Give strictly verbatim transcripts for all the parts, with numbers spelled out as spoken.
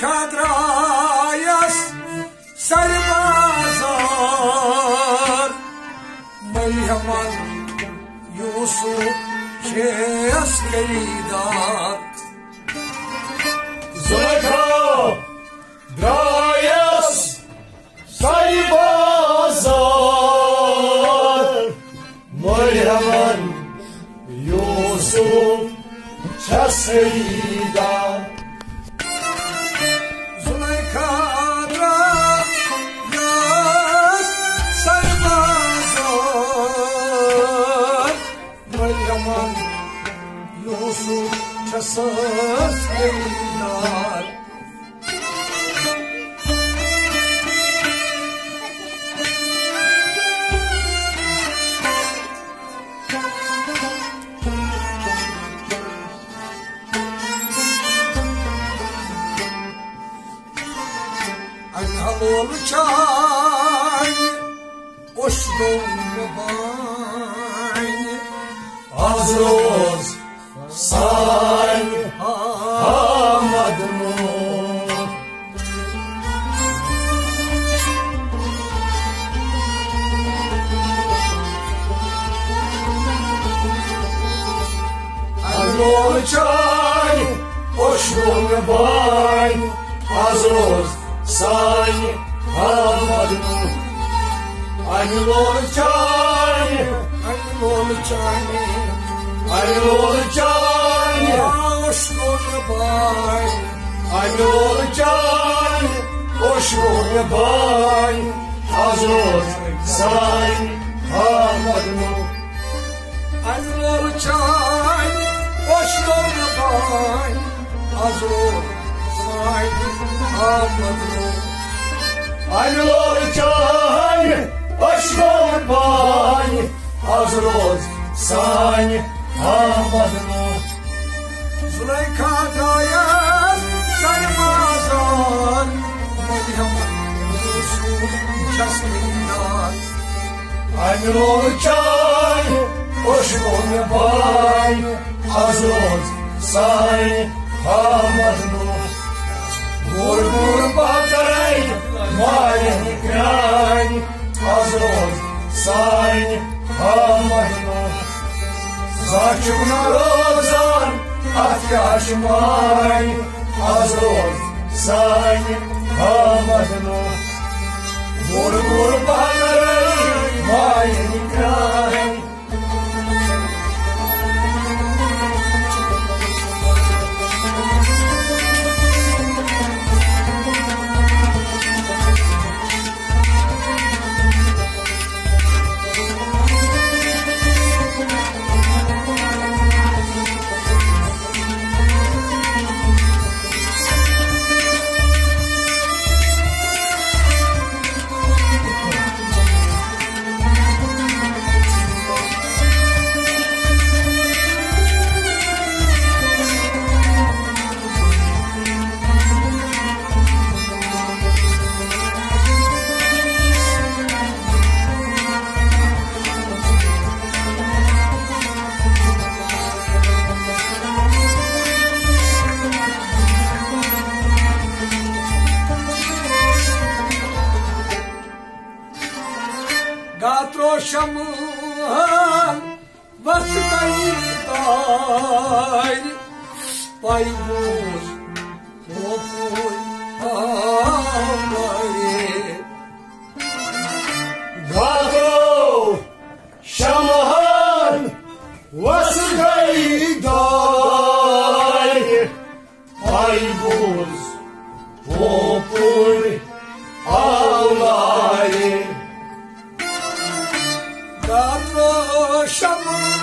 Kadrayas Sarmazar Mayhaman Yusuf Şeyas Keridar Kadrayas Sarmazar Mayhaman Yusuf Şeyas Keridar Çasas Keydar Anadolu çay Oşlum bay Azroz Say Hamadnu Anadolu çay Oşlum bay Azroz Say Hamadnu Anadolu çay Anadolu çay Anadolu çay Oşlum bay Anadolu çay Oşlum bay Azroz Say Hamadnu Anadolu çay Oşlum bay Azroz Say Hamadnu Anadolu çay Oşlum bay Azroz Say Hamadnu Züleyka Dayas Sarmazar Mayhaman Yusuf Şasmindar Anadolu çay Oşlum bay Azroz Say Hamadnu Vur vur bakaray Mayeni kray Azroz Say Hamadnu Zaçımna rozan Atkaşmay Azroz Say Hamadnu Vur vur bakaray Mayeni kray Gatro Şaman Vasıtayday Paybuz Opuy Ağlayı Gatro Şaman Vasıtayday Paybuz Opuy Ağlayı Gatro Şaman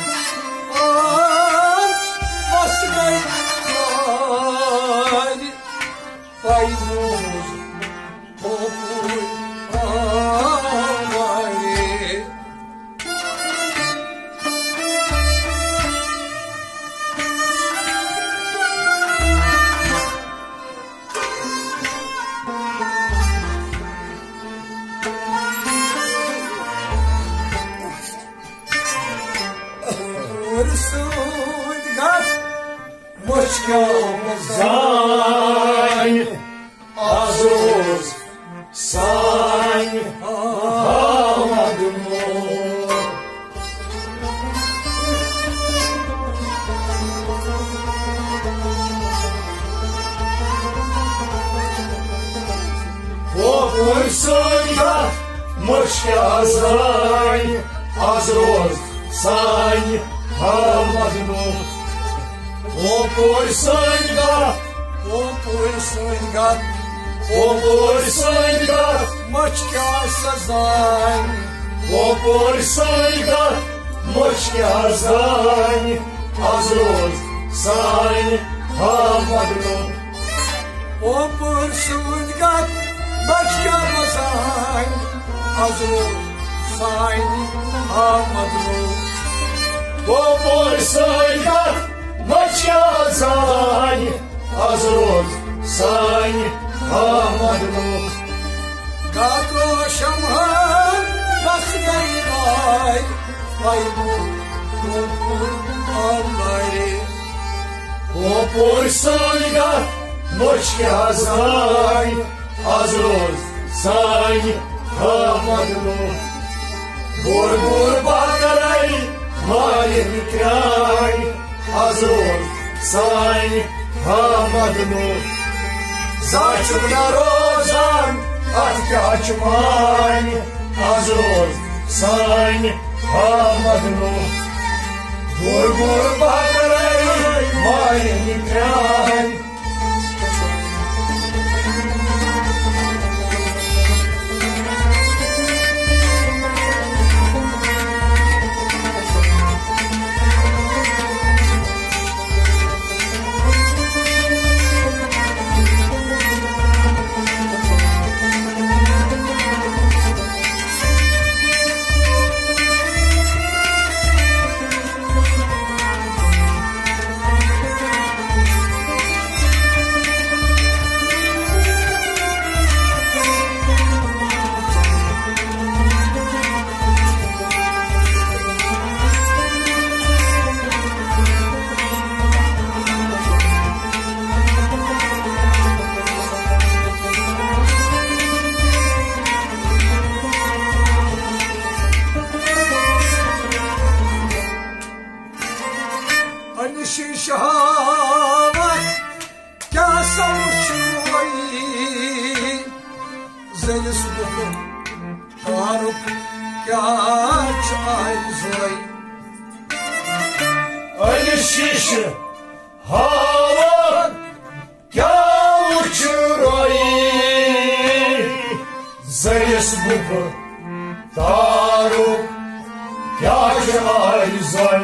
Vasıtayday Paybuz Opuy Ağlayı Zay moșchează-i, azi roz să-i hamadnu. Popori să-i gat, popuri să-i gat, popori să-i gat, moșchează-i, popori să-i gat, moșchează-i, azi roz să-i hamadnu. popuri să-i gat, moșchează-i, azi roz să-i hamadnu. Popori să-i gat, moșchează-i, azi roz să-i hamadnu. Gatro shamhan nasgairai aybu popur Allah'ı. Popori să-i gat, moșchează-i, azi roz să-i hamadnu. Burbur bakărai, mare micrai, azi roz să-i hamadnu. Zaciuc na rozan, atkaci mani, azi roz să-i hamadnu. Burbur bakărai, mare micrai, şahavat kâsam uçuray zeli subuku taruk kâç ay zoy. Ali şişe hava kâuçuray zeyes buku taruk kâç ay zoy.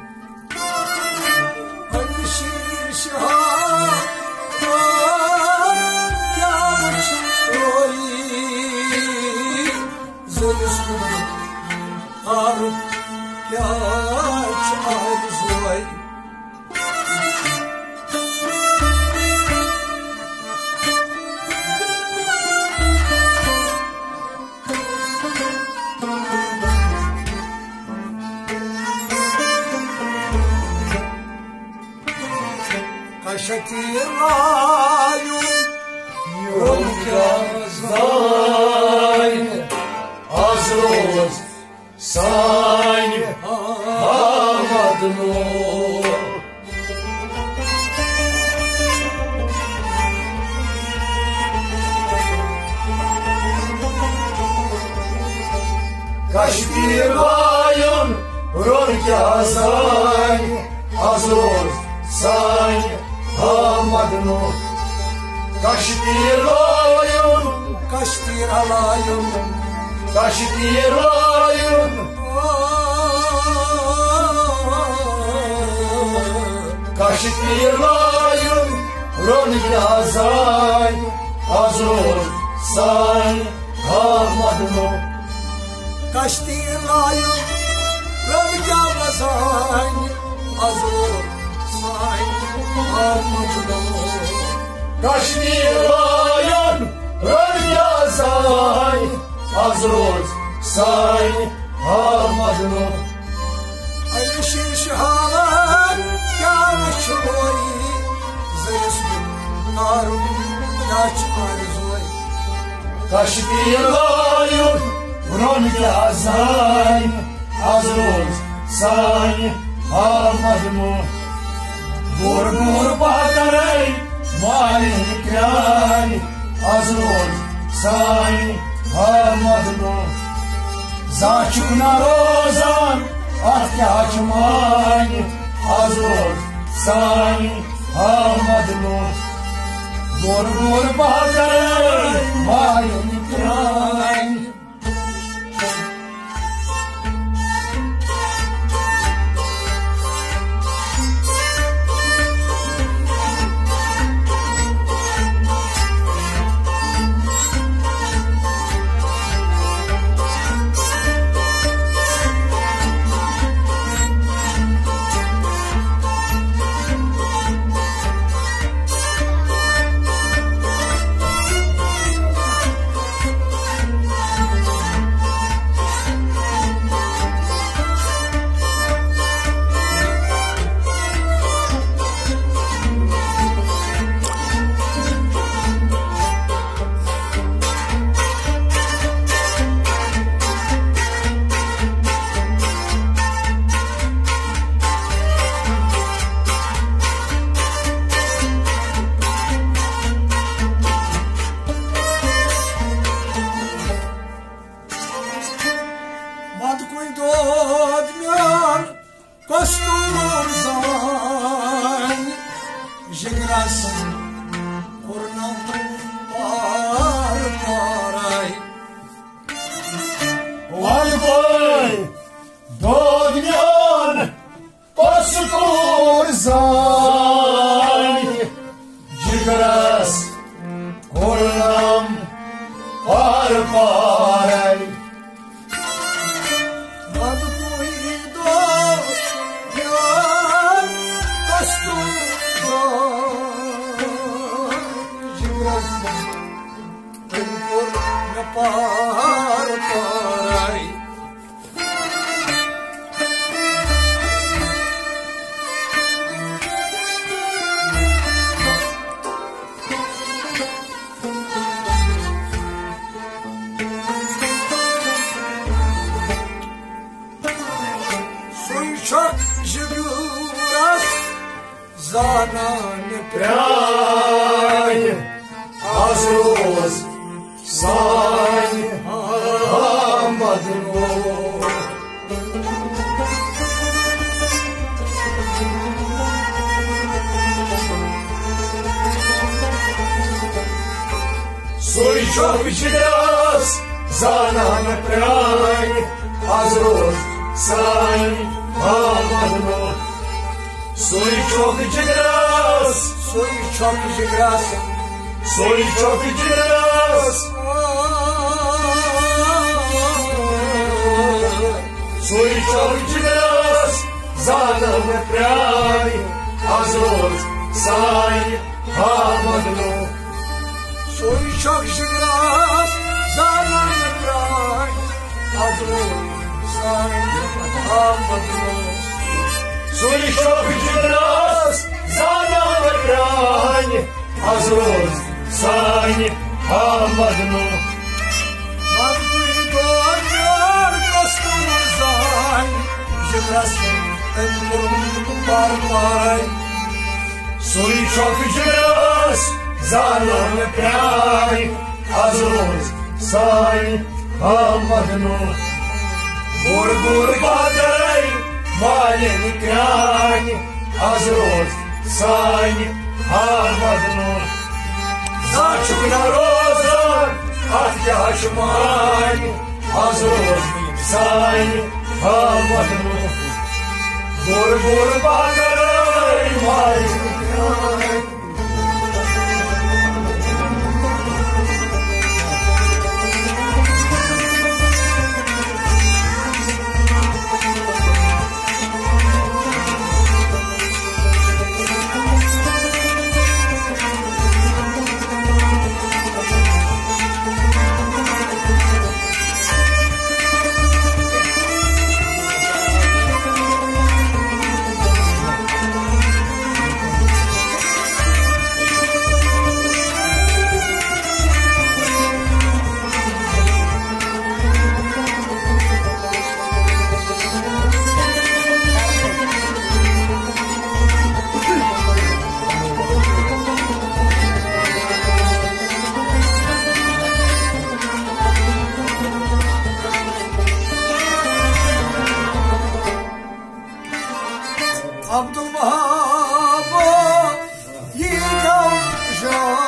Aruk yaç arzuay. Kaşati rayu yol Yazday az roz să-i hamadnu. Kaştirayın rorkazay az roz să-i hamadnu. Kaştirayın kaştir alayım kaştirayın kaştirayın rorkazay az roz să-i hamadnu. kaştir alayım römkâmazay azur say armadunu. Kaştirayın römkazay az roz să-i hamadnu. Alişir şahavat kâç oy zeyesbu taruk kâç arzuay. Kaştirayın römkazay az roz să-i hamadnu. Burbur bakărai, mare micrai, az roz să-i hamadnu. Zaçuk narozan Atya çumani Azroz Sani Hamadlu Gor gor bakare Mayın kran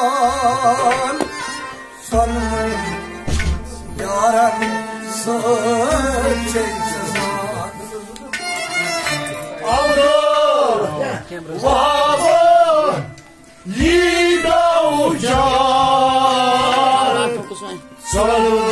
zaman sanırım yaran sıçacağız. Allah Vahaba Yida uçar Sarıldı